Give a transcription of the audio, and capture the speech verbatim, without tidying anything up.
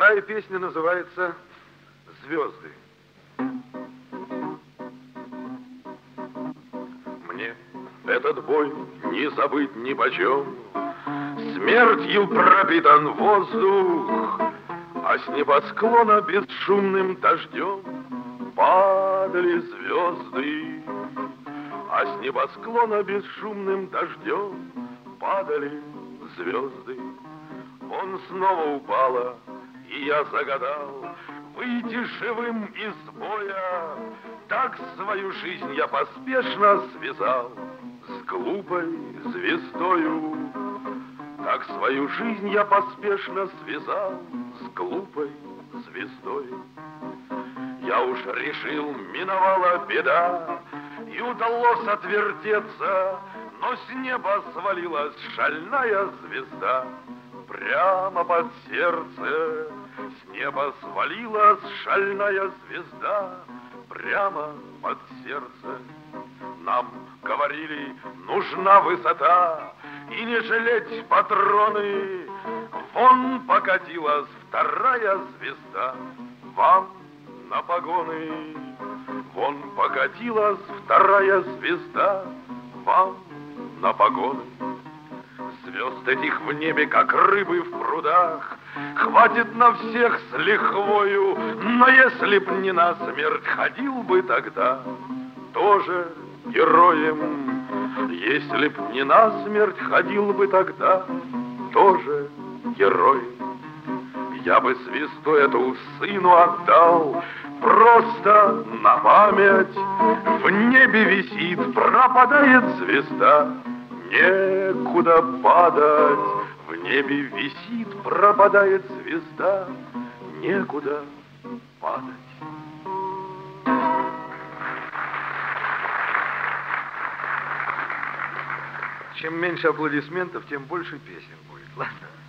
Вторая песня называется «Звезды». Мне этот бой не забыть ни почем. Смертью пропитан воздух, а с небосклона бесшумным дождем падали звезды. А с небосклона бесшумным дождем падали звезды. Он снова упала, и я загадал выйти живым из боя. Так свою жизнь я поспешно связал с глупой звездою. Так свою жизнь я поспешно связал с глупой звездой. Я уж решил, миновала беда, и удалось отвертеться, но с неба свалилась шальная звезда. Прямо под сердце с неба свалилась шальная звезда. Прямо под сердце. Нам говорили, нужна высота, и не жалеть патроны. Вон покатилась вторая звезда вам на погоны. Вон покатилась вторая звезда вам на погоны. Звезд этих в небе, как рыбы в прудах, хватит на всех с лихвою. Но если б не на смерть, ходил бы тогда тоже героем. Если б не на смерть, ходил бы тогда тоже героем. Я бы звезду эту сыну отдал, просто на память. В небе висит, пропадает звезда, некуда падать. В небе висит, пропадает звезда, некуда падать. Чем меньше аплодисментов, тем больше песен будет. Ладно?